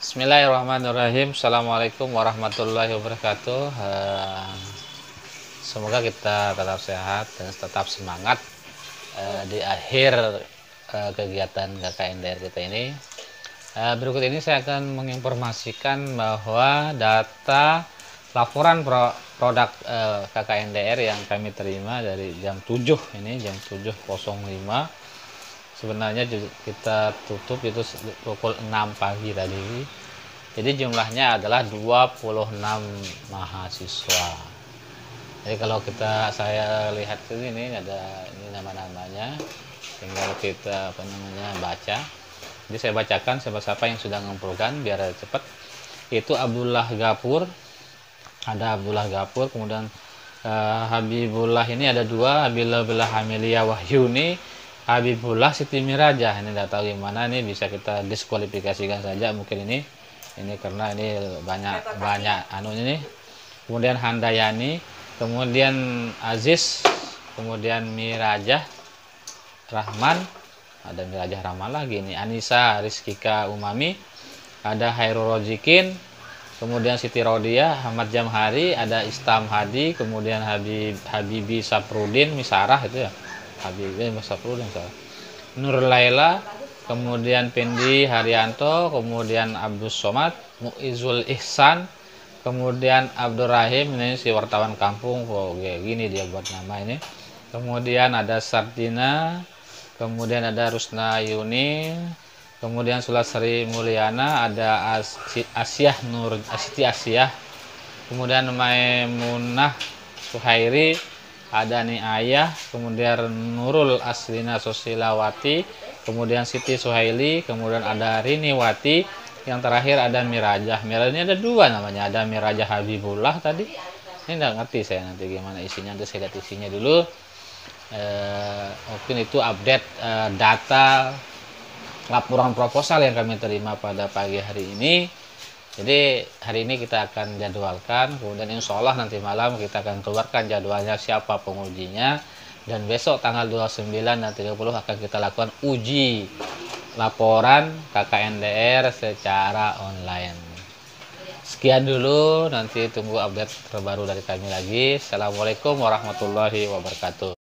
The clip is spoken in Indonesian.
Bismillahirrahmanirrahim. Assalamualaikum warahmatullahi wabarakatuh. Semoga kita tetap sehat dan tetap semangat di akhir kegiatan KKNDR kita ini. Berikut ini saya akan menginformasikan bahwa data laporan produk KKNDR yang kami terima dari jam 7 ini, jam 7.05. Sebenarnya kita tutup itu pukul 6 pagi tadi. Jadi jumlahnya adalah 26 mahasiswa. Jadi kalau saya lihat ini ada ini nama-namanya, tinggal kita baca. Jadi saya bacakan siapa-siapa yang sudah mengumpulkan biar cepat. Itu Abdullah Gapur, ada Abdullah Gapur, kemudian Habibullah ini ada dua, Habibullah Amelia Wahyuni, Habibullah Siti Mirajah. Ini tidak tahu gimana, ini bisa kita diskualifikasikan saja mungkin ini karena ini banyak anunya nih. Kemudian Handayani, kemudian Aziz, kemudian Mirajah Rahman, ada Mirajah Rahman lagi ini, Anissa Rizkika Umami, ada Hairul Rozikin, kemudian Siti Rodia, Ahmad Jamhari, ada Istam Hadi, kemudian Habibi Saprudin Misarah itu ya, Habibi Saprudin, Nur Laila, kemudian Pendi Haryanto, kemudian Abdus Somad, Muizul Ihsan, kemudian Abdurrahim, ini si wartawan kampung, kayak gini dia buat nama ini. Kemudian ada Sardina, kemudian ada Rusna Yuni, kemudian Sulasri Mulyana, ada Asyah Nur Siti Asyah, kemudian Maimunah Suhairi, ada nih Ayah, kemudian Nurul Aslina Sosilawati, kemudian Siti Suhaili, kemudian ada Riniwati, yang terakhir ada Mirajah. Mirajah ini ada dua namanya, ada Mirajah Habibullah tadi. Ini nggak ngerti saya nanti gimana isinya, nanti saya lihat isinya dulu. Mungkin itu update data laporan proposal yang kami terima pada pagi hari ini. Jadi hari ini kita akan jadwalkan, kemudian insya Allah nanti malam kita akan keluarkan jadwalnya siapa pengujinya, dan besok tanggal 29 dan 30 akan kita lakukan uji laporan KKNDR secara online. Sekian dulu, nanti tunggu update terbaru dari kami lagi. Assalamualaikum warahmatullahi wabarakatuh.